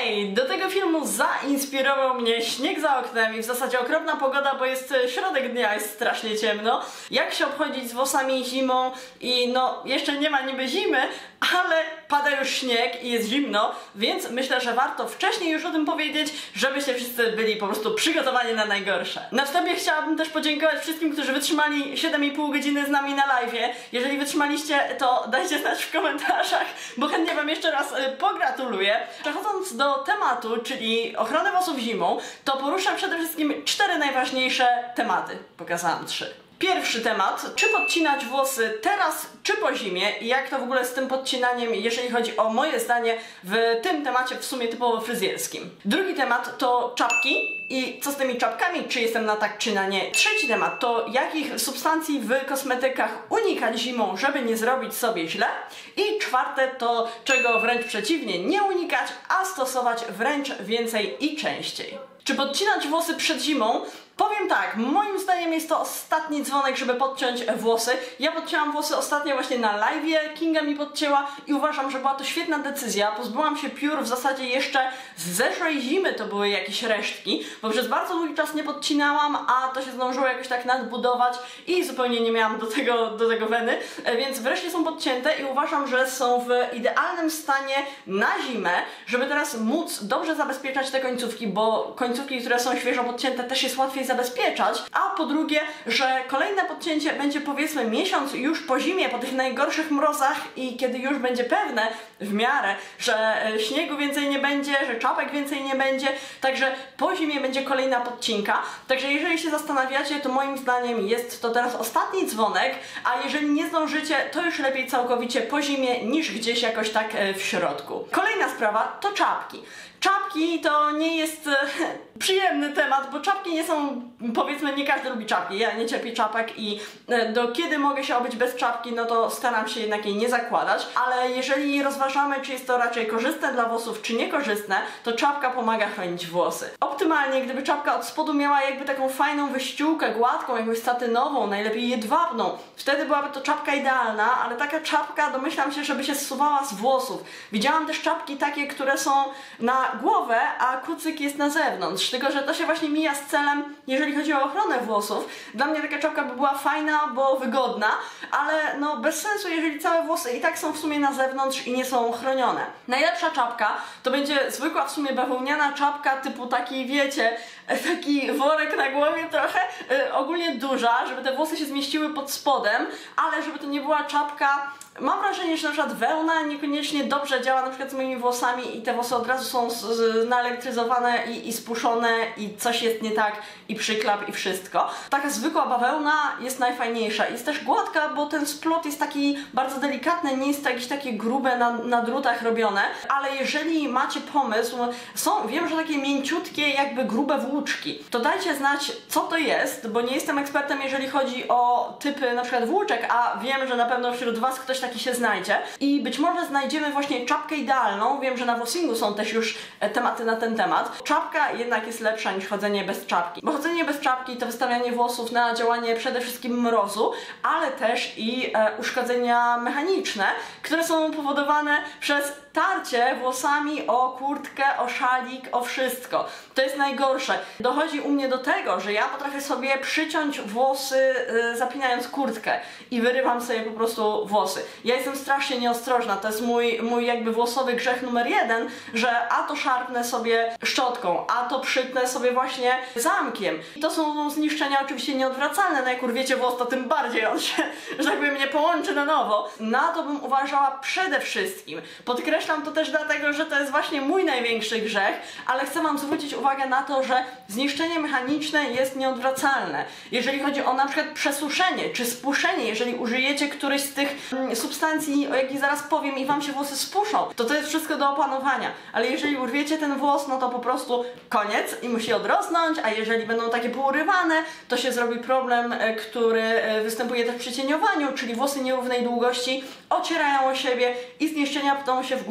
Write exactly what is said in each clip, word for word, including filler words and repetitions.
Hej! Do tego filmu zainspirował mnie śnieg za oknem i w zasadzie okropna pogoda, bo jest środek dnia, jest strasznie ciemno. Jak się obchodzić z włosami zimą i no, jeszcze nie ma niby zimy, ale pada już śnieg i jest zimno, więc myślę, że warto wcześniej już o tym powiedzieć, żebyście wszyscy byli po prostu przygotowani na najgorsze. Na wstępie chciałabym też podziękować wszystkim, którzy wytrzymali siedem i pół godziny z nami na live'ie. Jeżeli wytrzymaliście, to dajcie znać w komentarzach, bo chętnie wam jeszcze raz pogratuluję. Przechodząc do tematu, czyli ochrony włosów zimą, to poruszę przede wszystkim cztery najważniejsze tematy. Pokazałam trzy. Pierwszy temat, czy podcinać włosy teraz, czy po zimie i jak to w ogóle z tym podcinaniem, jeżeli chodzi o moje zdanie w tym temacie w sumie typowo fryzjerskim. Drugi temat to czapki i co z tymi czapkami, czy jestem na tak, czy na nie. Trzeci temat to jakich substancji w kosmetykach unikać zimą, żeby nie zrobić sobie źle. I czwarte to czego wręcz przeciwnie, nie unikać, a stosować wręcz więcej i częściej. Czy podcinać włosy przed zimą? Powiem tak, moim zdaniem jest to ostatni dzwonek, żeby podciąć włosy. Ja podcięłam włosy ostatnio właśnie na live'ie, Kinga mi podcięła i uważam, że była to świetna decyzja. Pozbyłam się piór w zasadzie jeszcze z zeszłej zimy, to były jakieś resztki, bo przez bardzo długi czas nie podcinałam, a to się zdążyło jakoś tak nadbudować i zupełnie nie miałam do tego, do tego weny, więc wreszcie są podcięte i uważam, że są w idealnym stanie na zimę, żeby teraz móc dobrze zabezpieczać te końcówki, bo końcówki, które są świeżo podcięte, też jest łatwiej zabezpieczać, a po drugie, że kolejne podcięcie będzie powiedzmy miesiąc już po zimie, po tych najgorszych mrozach i kiedy już będzie pewne w miarę, że śniegu więcej nie będzie, że czapek więcej nie będzie, także po zimie będzie kolejna podcinka, także jeżeli się zastanawiacie, to moim zdaniem jest to teraz ostatni dzwonek, a jeżeli nie zdążycie, to już lepiej całkowicie po zimie niż gdzieś jakoś tak w środku. Kolejna sprawa to czapki. Czapki to nie jest e, przyjemny temat, bo czapki nie są, powiedzmy, nie każdy lubi czapki. Ja nie cierpię czapek i e, do kiedy mogę się obyć bez czapki, no to staram się jednak jej nie zakładać. Ale jeżeli rozważamy, czy jest to raczej korzystne dla włosów, czy niekorzystne, to czapka pomaga chronić włosy. Optymalnie, gdyby czapka od spodu miała jakby taką fajną wyściółkę, gładką, jakąś satynową, najlepiej jedwabną, wtedy byłaby to czapka idealna, ale taka czapka, domyślam się, żeby się zsuwała z włosów. Widziałam też czapki takie, które są na głowę, a kucyk jest na zewnątrz, tylko że to się właśnie mija z celem, jeżeli chodzi o ochronę włosów. Dla mnie taka czapka by była fajna, bo wygodna, ale no bez sensu, jeżeli całe włosy i tak są w sumie na zewnątrz i nie są chronione. Najlepsza czapka to będzie zwykła w sumie bawełniana czapka typu taki, wiecie, taki worek na głowie trochę, yy, ogólnie duża, żeby te włosy się zmieściły pod spodem, ale żeby to nie była czapka. Mam wrażenie, że na przykład wełna niekoniecznie dobrze działa na przykład z moimi włosami i te włosy od razu są z, z, naelektryzowane i, i spuszczone i coś jest nie tak i przyklap i wszystko. Taka zwykła bawełna jest najfajniejsza. Jest też gładka, bo ten splot jest taki bardzo delikatny, nie jest to jakieś takie grube na, na drutach robione, ale jeżeli macie pomysł, są, wiem, że takie mięciutkie jakby grube włóczki, to dajcie znać, co to jest, bo nie jestem ekspertem, jeżeli chodzi o typy na przykład włóczek, a wiem, że na pewno wśród was ktoś taki się znajdzie i być może znajdziemy właśnie czapkę idealną. Wiem, że na Wossingu są też już tematy na ten temat. Czapka jednak jest lepsza niż chodzenie bez czapki, bo chodzenie bez czapki to wystawianie włosów na działanie przede wszystkim mrozu, ale też i e, uszkodzenia mechaniczne, które są powodowane przez tarcie włosami o kurtkę, o szalik, o wszystko. To jest najgorsze. Dochodzi u mnie do tego, że ja potrafię sobie przyciąć włosy yy, zapinając kurtkę i wyrywam sobie po prostu włosy. Ja jestem strasznie nieostrożna, to jest mój, mój jakby włosowy grzech numer jeden, że a to szarpnę sobie szczotką, a to przytnę sobie właśnie zamkiem. I to są zniszczenia oczywiście nieodwracalne, no jak urwiecie włos, to tym bardziej on się, że tak powiem, nie połączy na nowo. Na to bym uważała przede wszystkim. Podkreślam to też dlatego, że to jest właśnie mój największy grzech, ale chcę wam zwrócić uwagę na to, że zniszczenie mechaniczne jest nieodwracalne. Jeżeli chodzi o na przykład przesuszenie czy spuszczenie, jeżeli użyjecie którejś z tych mm, substancji, o jakich zaraz powiem, i wam się włosy spuszczą, to to jest wszystko do opanowania. Ale jeżeli urwiecie ten włos, no to po prostu koniec i musi odrosnąć, a jeżeli będą takie pourywane, to się zrobi problem, który występuje też przy cieniowaniu, czyli włosy nierównej długości ocierają o siebie i zniszczenia będą się w górę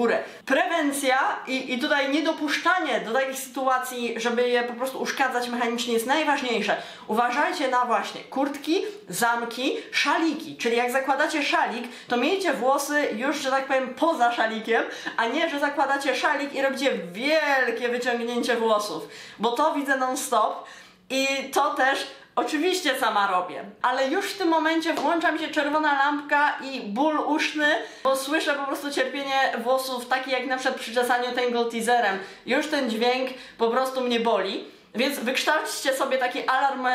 górę. Prewencja i, i tutaj niedopuszczanie do takich sytuacji, żeby je po prostu uszkadzać mechanicznie jest najważniejsze. Uważajcie na właśnie kurtki, zamki, szaliki, czyli jak zakładacie szalik, to miejcie włosy już, że tak powiem, poza szalikiem, a nie, że zakładacie szalik i robicie wielkie wyciągnięcie włosów, bo to widzę non stop i to też oczywiście sama robię, ale już w tym momencie włącza mi się czerwona lampka i ból uszny, bo słyszę po prostu cierpienie włosów, takie jak na przykład przy czesaniu Tangle Teaserem. Już ten dźwięk po prostu mnie boli. Więc wykształćcie sobie taki alarm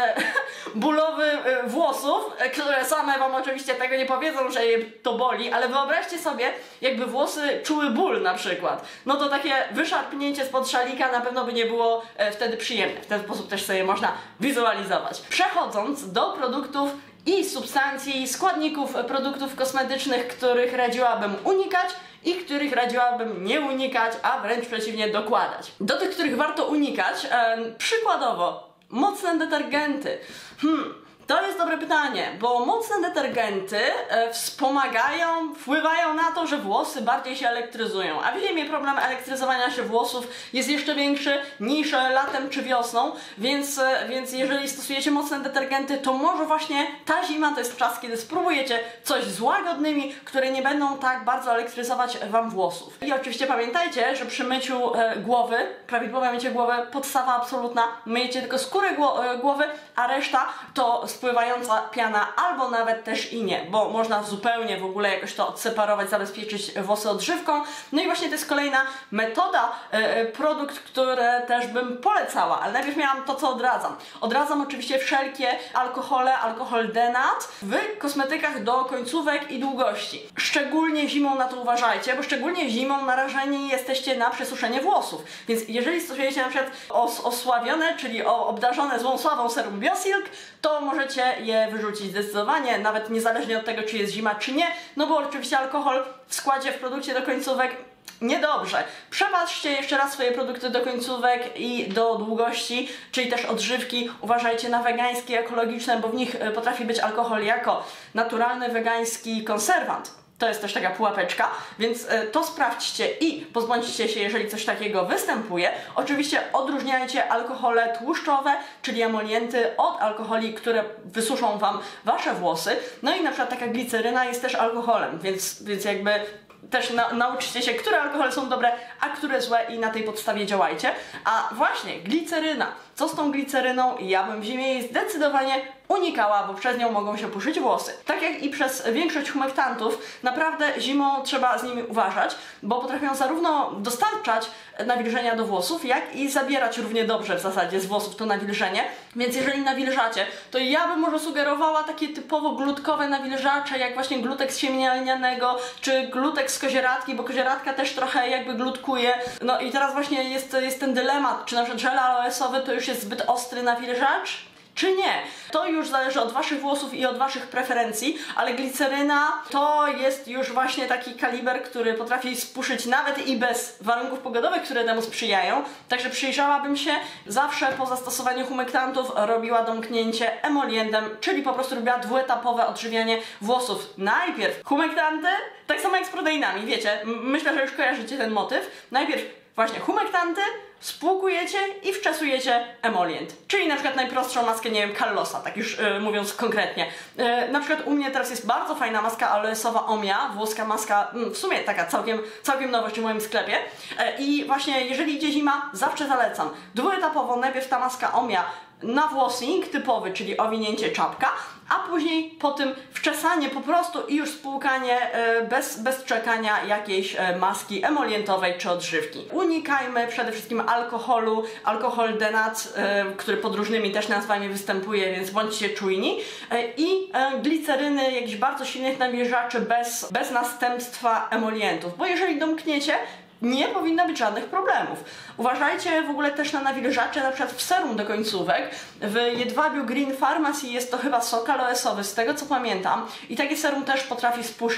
bólowy włosów, które same wam oczywiście tego nie powiedzą, że je to boli, ale wyobraźcie sobie, jakby włosy czuły ból na przykład. No to takie wyszarpnięcie spod szalika na pewno by nie było wtedy przyjemne. W ten sposób też sobie można wizualizować. Przechodząc do produktów i substancji, składników produktów kosmetycznych, których radziłabym unikać i których radziłabym nie unikać, a wręcz przeciwnie dokładać. Do tych, których warto unikać, e, przykładowo mocne detergenty. Hmm, to jest dobre pytanie, bo mocne detergenty e, wspomagają, wpływają na to, że włosy bardziej się elektryzują. A w zimie problem elektryzowania się włosów jest jeszcze większy niż latem czy wiosną, więc, e, więc jeżeli stosujecie mocne detergenty, to może właśnie ta zima to jest czas, kiedy spróbujecie coś z łagodnymi, które nie będą tak bardzo elektryzować wam włosów. I oczywiście pamiętajcie, że przy myciu e, głowy, prawidłowe mycie głowy, podstawa absolutna, myjecie tylko skórę gło e, głowy, a reszta to spływająca piana, albo nawet też i nie, bo można zupełnie w ogóle jakoś to odseparować, zabezpieczyć włosy odżywką. No i właśnie to jest kolejna metoda, e, produkt, który też bym polecała, ale najpierw miałam to, co odradzam. Odradzam oczywiście wszelkie alkohole, alkohol denat w kosmetykach do końcówek i długości. Szczególnie zimą na to uważajcie, bo szczególnie zimą narażeni jesteście na przesuszenie włosów. Więc jeżeli stosujecie na przykład os osławione, czyli obdarzone złą sławą serum Biosilk, to możecie je wyrzucić zdecydowanie, nawet niezależnie od tego, czy jest zima, czy nie, no bo oczywiście alkohol w składzie w produkcie do końcówek niedobrze. Przepatrzcie jeszcze raz swoje produkty do końcówek i do długości, czyli też odżywki. Uważajcie na wegańskie, ekologiczne, bo w nich potrafi być alkohol jako naturalny wegański konserwant. To jest też taka pułapeczka, więc to sprawdźcie i pozbądźcie się, jeżeli coś takiego występuje. Oczywiście odróżniajcie alkohole tłuszczowe, czyli emolienty, od alkoholi, które wysuszą wam wasze włosy. No i na przykład taka gliceryna jest też alkoholem, więc, więc jakby też na, nauczcie się, które alkohole są dobre, a które złe i na tej podstawie działajcie. A właśnie gliceryna. Co z tą gliceryną? Ja bym w zimie jej zdecydowanie unikała, bo przez nią mogą się puszyć włosy. Tak jak i przez większość humektantów, naprawdę zimą trzeba z nimi uważać, bo potrafią zarówno dostarczać nawilżenia do włosów, jak i zabierać równie dobrze w zasadzie z włosów to nawilżenie. Więc jeżeli nawilżacie, to ja bym może sugerowała takie typowo glutkowe nawilżacze, jak właśnie glutek z siemienia lnianego, czy glutek z kozieradki, bo kozieradka też trochę jakby glutkuje. No i teraz właśnie jest, jest ten dylemat, czy na przykład żel aloesowy to już jest zbyt ostry nawilżacz, czy nie. To już zależy od waszych włosów i od waszych preferencji, ale gliceryna to jest już właśnie taki kaliber, który potrafi spuszyć nawet i bez warunków pogodowych, które temu sprzyjają. Także przyjrzałabym się, zawsze po zastosowaniu humektantów robiła domknięcie emolientem, czyli po prostu robiła dwuetapowe odżywianie włosów. Najpierw humektanty, tak samo jak z proteinami, wiecie, myślę, że już kojarzycie ten motyw. Najpierw właśnie humektanty, spłukujecie i wczesujecie emolient. Czyli na przykład najprostszą maskę, nie wiem, Kallosa, tak już yy, mówiąc konkretnie. Yy, na przykład u mnie teraz jest bardzo fajna maska aloesowa Omia, włoska maska, yy, w sumie taka całkiem, całkiem nowość w moim sklepie. Yy, I właśnie jeżeli idzie zima, zawsze zalecam. Dwuetapowo najpierw ta maska Omia na włosing typowy, czyli owinięcie czapka, a później po tym wczesanie po prostu i już spłukanie e, bez, bez czekania jakiejś e, maski emolientowej czy odżywki. Unikajmy przede wszystkim alkoholu, alkohol denat, e, który pod różnymi też nazwami występuje, więc bądźcie czujni, e, i e, gliceryny, jakichś bardzo silnych nawilżaczy bez, bez następstwa emolientów, bo jeżeli domkniecie, nie powinno być żadnych problemów. Uważajcie w ogóle też na nawilżacze, na przykład w serum do końcówek. W jedwabiu Green Pharmacy jest to chyba sok aloesowy, z tego co pamiętam. I takie serum też potrafi spuszyć.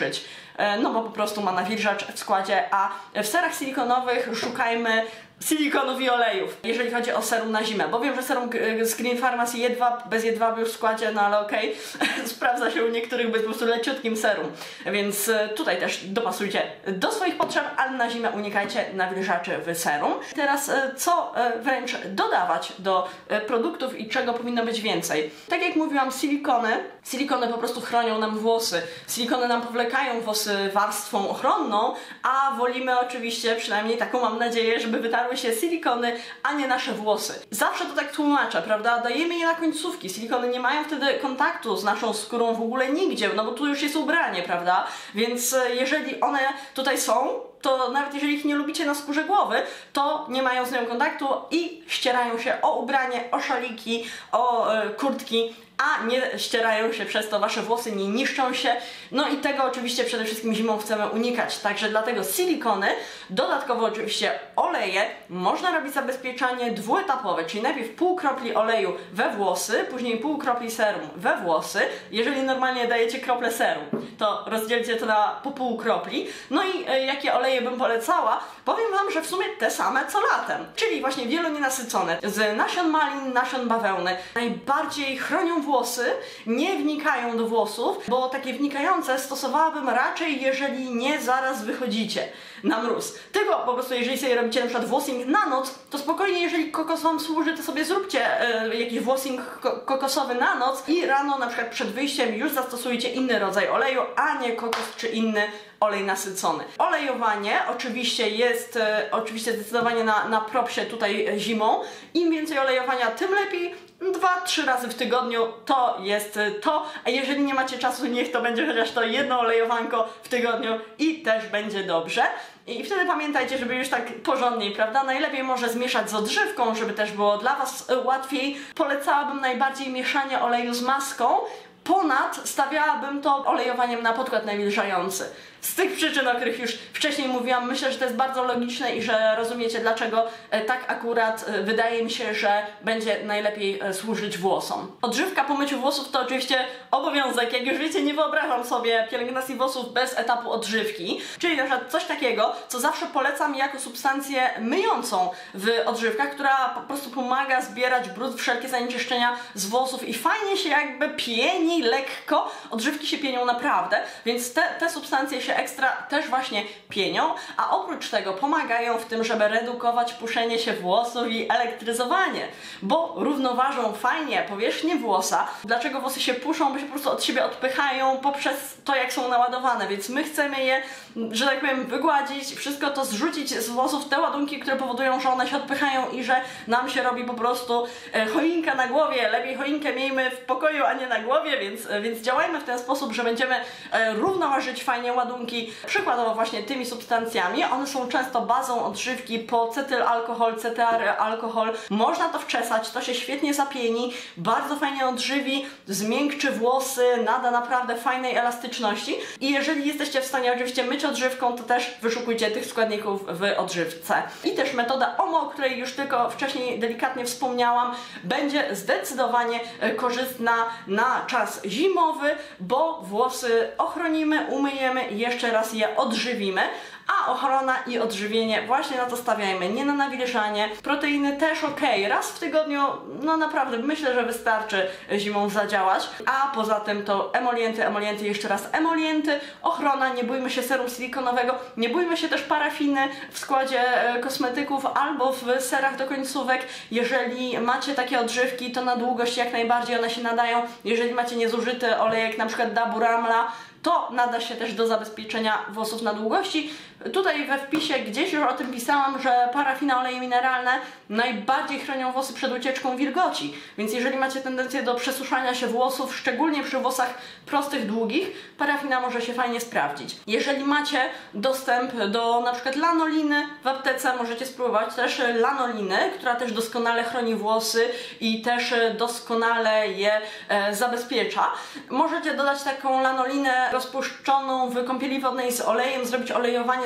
no bo po prostu ma nawilżacz w składzie, a w serach silikonowych szukajmy silikonów i olejów, jeżeli chodzi o serum na zimę, bo wiem, że serum z Green Pharmacy jedwab, bez jedwabu już w składzie, no ale okej, okay. Sprawdza się u niektórych bez po prostu leciutkim serum, więc tutaj też dopasujcie do swoich potrzeb, ale na zimę unikajcie nawilżaczy w serum. Teraz co wręcz dodawać do produktów i czego powinno być więcej? Tak jak mówiłam, silikony, silikony po prostu chronią nam włosy, silikony nam powlekają włosy warstwą ochronną, a wolimy oczywiście, przynajmniej taką mam nadzieję, żeby wytarły się silikony, a nie nasze włosy. Zawsze to tak tłumaczę, prawda? Dajemy je na końcówki. Silikony nie mają wtedy kontaktu z naszą skórą w ogóle nigdzie, no bo tu już jest ubranie, prawda? Więc jeżeli one tutaj są, to nawet jeżeli ich nie lubicie na skórze głowy, to nie mają z nią kontaktu i ścierają się o ubranie, o szaliki, o e, kurtki, a nie ścierają się przez to wasze włosy, nie niszczą się. No i tego oczywiście przede wszystkim zimą chcemy unikać. Także dlatego silikony, dodatkowo oczywiście oleje. Można robić zabezpieczanie dwuetapowe, czyli najpierw pół kropli oleju we włosy, później pół kropli serum we włosy. Jeżeli normalnie dajecie kroplę serum, to rozdzielcie to na po pół kropli. No i e, jakie oleje bym polecała? Powiem wam, że w sumie te same co latem, czyli właśnie wielonienasycone, z nasion malin, nasion bawełny. Najbardziej chronią włosy, nie wnikają do włosów, bo takie wnikające stosowałabym raczej, jeżeli nie zaraz wychodzicie na mróz. Tylko po prostu jeżeli sobie robicie na przykład włosing na noc, to spokojnie, jeżeli kokos wam służy, to sobie zróbcie e, jakiś włosing ko kokosowy na noc i rano na przykład przed wyjściem już zastosujcie inny rodzaj oleju, a nie kokos czy inny olej nasycony. Olejowanie oczywiście jest e, oczywiście zdecydowanie na, na propsie tutaj zimą. Im więcej olejowania, tym lepiej. Dwa, trzy razy w tygodniu to jest to, a jeżeli nie macie czasu, niech to będzie chociaż to jedno olejowanko w tygodniu i też będzie dobrze. I wtedy pamiętajcie, żeby już tak porządniej, prawda? Najlepiej może zmieszać z odżywką, żeby też było dla was łatwiej. Polecałabym najbardziej mieszanie oleju z maską. Ponad stawiałabym to olejowaniem na podkład nawilżający. Z tych przyczyn, o których już wcześniej mówiłam, myślę, że to jest bardzo logiczne i że rozumiecie, dlaczego tak akurat wydaje mi się, że będzie najlepiej służyć włosom. Odżywka po myciu włosów to oczywiście obowiązek. Jak już wiecie, nie wyobrażam sobie pielęgnacji włosów bez etapu odżywki. Czyli na przykład coś takiego, co zawsze polecam jako substancję myjącą w odżywkach, która po prostu pomaga zbierać brud, wszelkie zanieczyszczenia z włosów i fajnie się jakby pieni lekko. Odżywki się pienią naprawdę, więc te, te substancje się ekstra też właśnie pienią, a oprócz tego pomagają w tym, żeby redukować puszenie się włosów i elektryzowanie, bo równoważą fajnie powierzchnię włosa. Dlaczego włosy się puszą? Bo się po prostu od siebie odpychają poprzez to, jak są naładowane, więc my chcemy je, że tak powiem, wygładzić, wszystko to zrzucić z włosów, te ładunki, które powodują, że one się odpychają i że nam się robi po prostu e, choinka na głowie. Lepiej choinkę miejmy w pokoju, a nie na głowie, więc, e, więc działajmy w ten sposób, że będziemy e, równoważyć fajnie ładunki, przykładowo właśnie tymi substancjami. One są często bazą odżywki po cetylalkohol, cetyalkohol. Można to wczesać, to się świetnie zapieni, bardzo fajnie odżywi, zmiękczy włosy, nada naprawdę fajnej elastyczności. I jeżeli jesteście w stanie oczywiście myć odżywką, to też wyszukujcie tych składników w odżywce. I też metoda O M O, o której już tylko wcześniej delikatnie wspomniałam, będzie zdecydowanie korzystna na czas zimowy, bo włosy ochronimy, umyjemy i jeszcze raz je odżywimy. A ochrona i odżywienie właśnie na to stawiajmy, nie na nawilżanie. Proteiny też ok, raz w tygodniu, no naprawdę myślę, że wystarczy zimą zadziałać. A poza tym to emolienty, emolienty, jeszcze raz emolienty, ochrona, nie bójmy się serum silikonowego, nie bójmy się też parafiny w składzie kosmetyków albo w serach do końcówek. Jeżeli macie takie odżywki, to na długość jak najbardziej one się nadają. Jeżeli macie niezużyty olejek, na przykład Dabur Amla, to nada się też do zabezpieczenia włosów na długości. Tutaj we wpisie gdzieś już o tym pisałam, że parafina, oleje mineralne najbardziej chronią włosy przed ucieczką wilgoci. Więc jeżeli macie tendencję do przesuszania się włosów, szczególnie przy włosach prostych, długich, parafina może się fajnie sprawdzić. Jeżeli macie dostęp do na przykład lanoliny w aptece, możecie spróbować też lanoliny, która też doskonale chroni włosy i też doskonale je e, zabezpiecza. Możecie dodać taką lanolinę rozpuszczoną w kąpieli wodnej z olejem, zrobić olejowanie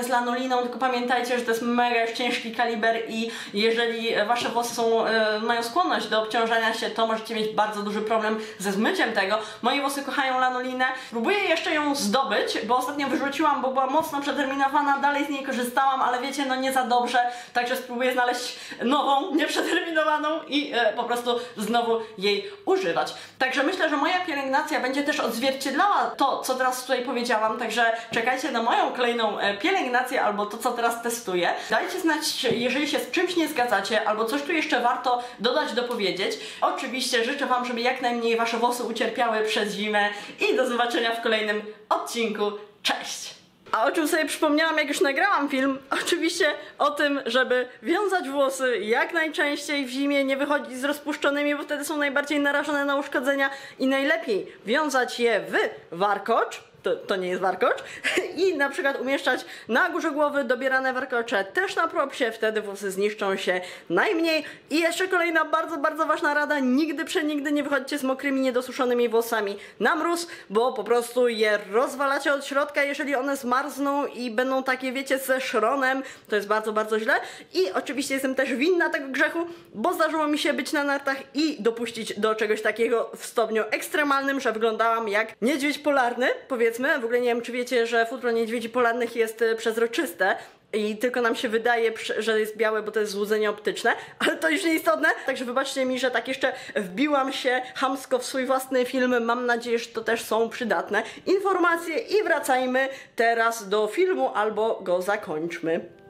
z lanoliną, tylko pamiętajcie, że to jest mega ciężki kaliber i jeżeli wasze włosy są, e, mają skłonność do obciążania się, to możecie mieć bardzo duży problem ze zmyciem tego. Moje włosy kochają lanolinę. Próbuję jeszcze ją zdobyć, bo ostatnio wyrzuciłam, bo była mocno przeterminowana, dalej z niej korzystałam, ale wiecie, no nie za dobrze, także spróbuję znaleźć nową, nieprzeterminowaną i e, po prostu znowu jej używać. Także myślę, że moja pielęgnacja będzie też odzwierciedlała to, co teraz tutaj powiedziałam, także czekajcie na moją kolejną e, pielęgnację albo to, co teraz testuję. Dajcie znać, jeżeli się z czymś nie zgadzacie, albo coś tu jeszcze warto dodać, dopowiedzieć. Oczywiście życzę wam, żeby jak najmniej wasze włosy ucierpiały przez zimę i do zobaczenia w kolejnym odcinku. Cześć! A o czym sobie przypomniałam, jak już nagrałam film? Oczywiście o tym, żeby wiązać włosy jak najczęściej w zimie, nie wychodzić z rozpuszczonymi, bo wtedy są najbardziej narażone na uszkodzenia i najlepiej wiązać je w warkocz. To, to nie jest warkocz. I na przykład umieszczać na górze głowy dobierane warkocze też na propsie, wtedy włosy zniszczą się najmniej. I jeszcze kolejna bardzo, bardzo ważna rada: nigdy przenigdy nie wychodźcie z mokrymi, niedosuszonymi włosami na mróz, bo po prostu je rozwalacie od środka, jeżeli one zmarzną i będą takie, wiecie, ze szronem. To jest bardzo, bardzo źle. I oczywiście jestem też winna tego grzechu, bo zdarzyło mi się być na nartach i dopuścić do czegoś takiego w stopniu ekstremalnym, że wyglądałam jak niedźwiedź polarny, powiedzmy. W ogóle nie wiem, czy wiecie, że futro niedźwiedzi polarnych jest przezroczyste i tylko nam się wydaje, że jest białe, bo to jest złudzenie optyczne, ale to już nieistotne. Także wybaczcie mi, że tak jeszcze wbiłam się chamsko w swój własny film. Mam nadzieję, że to też są przydatne informacje i wracajmy teraz do filmu albo go zakończmy.